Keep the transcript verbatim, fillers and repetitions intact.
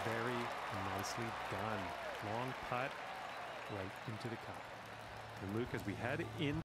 Very nicely done. Long putt right into the cup. And Luke, as we head in